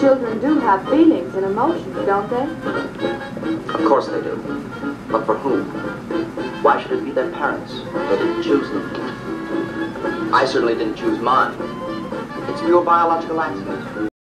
Children do have feelings and emotions, don't they? Of course they do. But for whom? Why should it be their parents? They didn't choose them. I certainly didn't choose mine. It's pure biological accident.